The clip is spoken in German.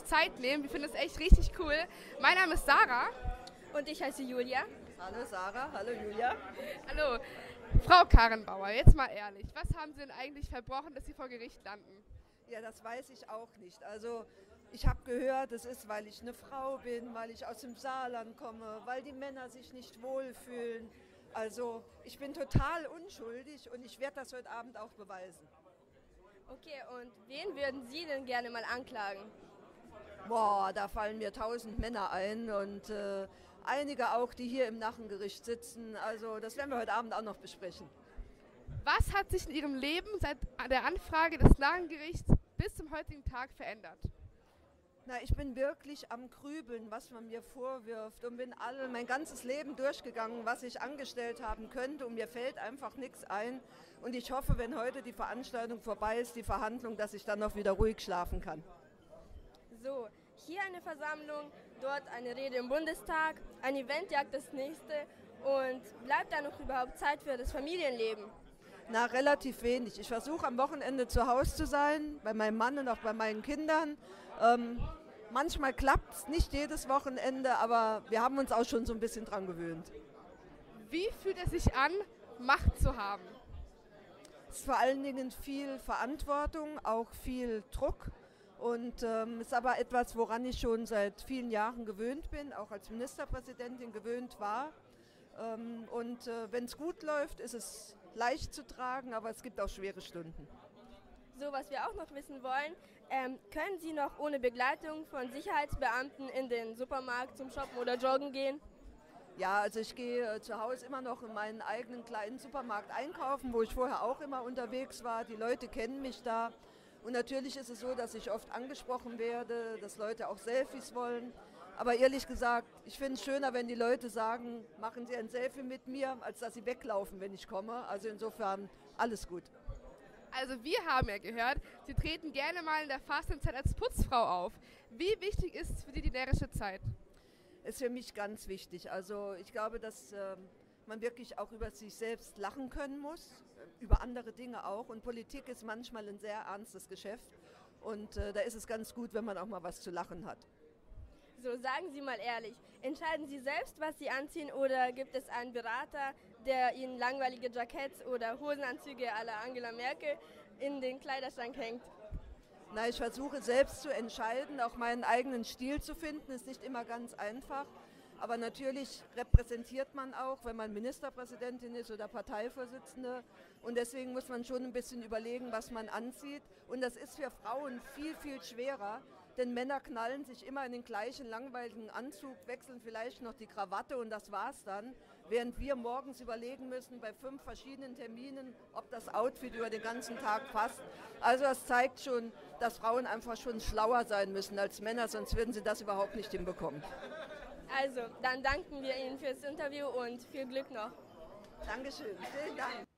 Zeit nehmen. Wir finden es echt richtig cool. Mein Name ist Sarah. Und ich heiße Julia. Hallo Sarah, hallo Julia. Hallo. Frau Karrenbauer, jetzt mal ehrlich. Was haben Sie denn eigentlich verbrochen, dass Sie vor Gericht landen? Ja, das weiß ich auch nicht. Also ich habe gehört, es ist, weil ich eine Frau bin, weil ich aus dem Saarland komme, weil die Männer sich nicht wohlfühlen. Also ich bin total unschuldig und ich werde das heute Abend auch beweisen. Okay, und wen würden Sie denn gerne mal anklagen? Boah, da fallen mir 1000 Männer ein und einige auch, die hier im Nachengericht sitzen. Also das werden wir heute Abend auch noch besprechen. Was hat sich in Ihrem Leben seit der Anfrage des Nachengerichts bis zum heutigen Tag verändert? Na, ich bin wirklich am Grübeln, was man mir vorwirft und bin mein ganzes Leben durchgegangen, was ich angestellt haben könnte und mir fällt einfach nichts ein. Und ich hoffe, wenn heute die Veranstaltung vorbei ist, die Verhandlung, dass ich dann noch wieder ruhig schlafen kann. So, hier eine Versammlung, dort eine Rede im Bundestag, ein Event jagt das nächste und bleibt da noch überhaupt Zeit für das Familienleben? Na, relativ wenig. Ich versuche am Wochenende zu Hause zu sein, bei meinem Mann und auch bei meinen Kindern. Manchmal klappt es, nicht jedes Wochenende, aber wir haben uns auch schon so ein bisschen dran gewöhnt. Wie fühlt es sich an, Macht zu haben? Es ist vor allen Dingen viel Verantwortung, auch viel Druck. Und ist aber etwas, woran ich schon seit vielen Jahren gewöhnt bin, auch als Ministerpräsidentin gewöhnt war. Wenn es gut läuft, ist es leicht zu tragen, aber es gibt auch schwere Stunden. So, was wir auch noch wissen wollen, können Sie noch ohne Begleitung von Sicherheitsbeamten in den Supermarkt zum Shoppen oder Joggen gehen? Ja, also ich gehe zu Hause immer noch in meinen eigenen kleinen Supermarkt einkaufen, wo ich vorher auch immer unterwegs war. Die Leute kennen mich da. Und natürlich ist es so, dass ich oft angesprochen werde, dass Leute auch Selfies wollen. Aber ehrlich gesagt, ich finde es schöner, wenn die Leute sagen, machen Sie ein Selfie mit mir, als dass sie weglaufen, wenn ich komme. Also insofern alles gut. Also wir haben ja gehört, Sie treten gerne mal in der Fastenzeit als Putzfrau auf. Wie wichtig ist für Sie die närrische Zeit? Ist für mich ganz wichtig. Also ich glaube, dass man wirklich auch über sich selbst lachen können muss, über andere Dinge auch. Und Politik ist manchmal ein sehr ernstes Geschäft. Und da ist es ganz gut, wenn man auch mal was zu lachen hat. So, sagen Sie mal ehrlich, entscheiden Sie selbst, was Sie anziehen oder gibt es einen Berater, der Ihnen langweilige Jacketts oder Hosenanzüge à la Angela Merkel in den Kleiderschrank hängt? Na, ich versuche selbst zu entscheiden, auch meinen eigenen Stil zu finden, ist nicht immer ganz einfach. Aber natürlich repräsentiert man auch, wenn man Ministerpräsidentin ist oder Parteivorsitzende. Und deswegen muss man schon ein bisschen überlegen, was man anzieht. Und das ist für Frauen viel, viel schwerer. Denn Männer knallen sich immer in den gleichen langweiligen Anzug, wechseln vielleicht noch die Krawatte und das war's dann. Während wir morgens überlegen müssen, bei 5 verschiedenen Terminen, ob das Outfit über den ganzen Tag passt. Also das zeigt schon, dass Frauen einfach schon schlauer sein müssen als Männer, sonst würden sie das überhaupt nicht hinbekommen. Also, dann danken wir Ihnen fürs Interview und viel Glück noch. Dankeschön, vielen Dank.